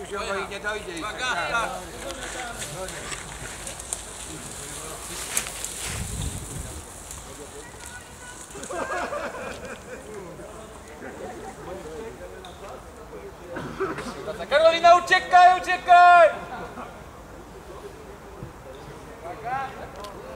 Maciusiu się boi, nie dojdzie. Karolina, uciekaj, uciekaj!